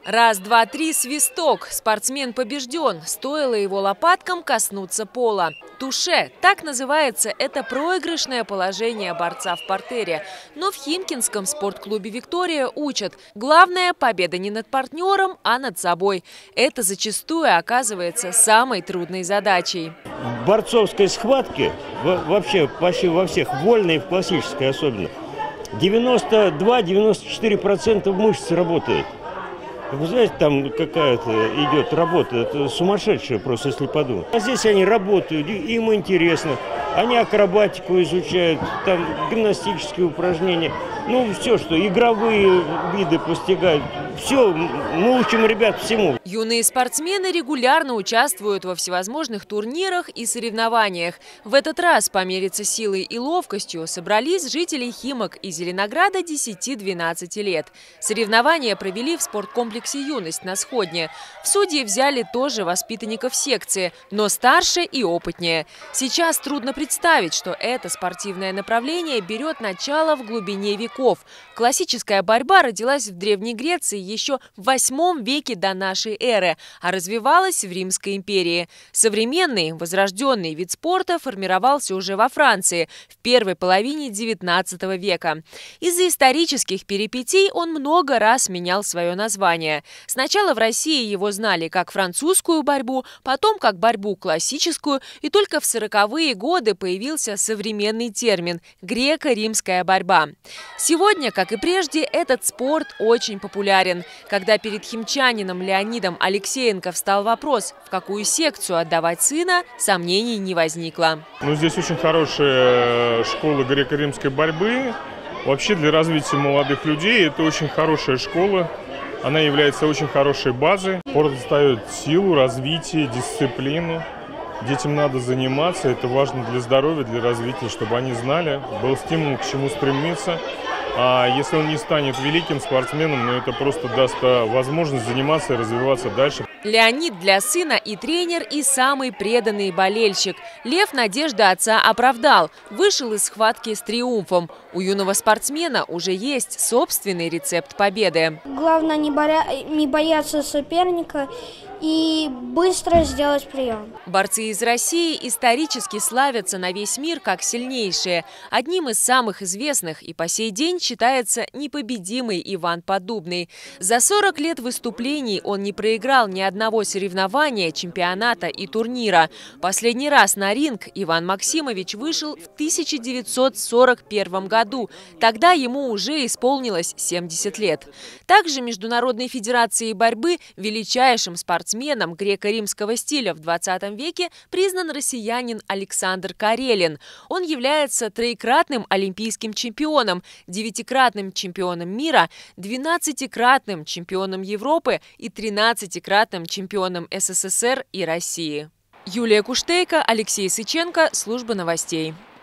Раз, два, три, свисток. Спортсмен побежден. Стоило его лопаткам коснуться пола. Туше – так называется это проигрышное положение борца в партере. Но в Химкинском спортклубе «Виктория» учат. Главное – победа не над партнером, а над собой. Это зачастую оказывается самой трудной задачей. В борцовской схватке, вообще почти во всех, вольной и в классической особенно, 92-94% мышц работает. Вы знаете, там какая-то идет работа, это сумасшедшая просто, если подумать. А здесь они работают, им интересно. Они акробатику изучают, там гимнастические упражнения. Ну, все, что игровые виды постигают. Все, мы учим ребят всему. Юные спортсмены регулярно участвуют во всевозможных турнирах и соревнованиях. В этот раз помериться силой и ловкостью собрались жители Химок и Зеленограда 10-12 лет. Соревнования провели в спорткомплексе «Юность» на Сходне. В судьи взяли тоже воспитанников секции, но старше и опытнее. Сейчас трудно представить, что это спортивное направление берет начало в глубине веков. Классическая борьба родилась в Древней Греции еще в 8 веке до нашей эры, а развивалась в Римской империи. Современный, возрожденный вид спорта формировался уже во Франции в первой половине 19 века. Из-за исторических перипетий он много раз менял свое название. Сначала в России его знали как французскую борьбу, потом как борьбу классическую, и только в 40-е годы появился современный термин – греко-римская борьба. Сегодня, как и прежде, этот спорт очень популярен. Когда перед химчанином Леонидом Алексеенко встал вопрос, в какую секцию отдавать сына, сомнений не возникло. Здесь очень хорошая школа греко-римской борьбы. Вообще для развития молодых людей это очень хорошая школа. Она является очень хорошей базой. Спорт дает силу, развитие, дисциплину. Детям надо заниматься, это важно для здоровья, для развития, чтобы они знали, был стимул, к чему стремиться. А если он не станет великим спортсменом, это просто даст возможность заниматься и развиваться дальше. Леонид для сына и тренер, и самый преданный болельщик. Лев надежды отца оправдал, вышел из схватки с триумфом. У юного спортсмена уже есть собственный рецепт победы. Главное не бояться соперника и быстро сделать прием. Борцы из России исторически славятся на весь мир как сильнейшие. Одним из самых известных и по сей день считается непобедимый Иван Поддубный. За 40 лет выступлений он не проиграл ни одного соревнования, чемпионата и турнира. Последний раз на ринг Иван Максимович вышел в 1941 году. Тогда ему уже исполнилось 70 лет. Также Международной федерацией борьбы величайшим спортсменом греко-римского стиля в 20 веке признан россиянин Александр Карелин. Он является троекратным олимпийским чемпионом, 9-кратным чемпионом мира, 12-кратным чемпионом Европы и 13-кратным чемпионом СССР и России. Юлия Куштейко, Алексей Сыченко, служба новостей.